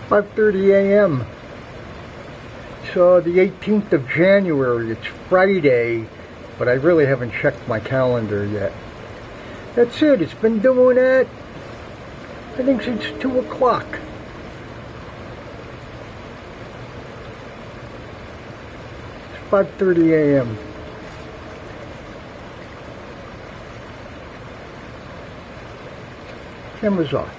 5:30 a.m. So the 18th of January, it's Friday, but I really haven't checked my calendar yet. That's it, it's been doing that, I think, since 2 o'clock. It's 5:30 a.m. Camera's off.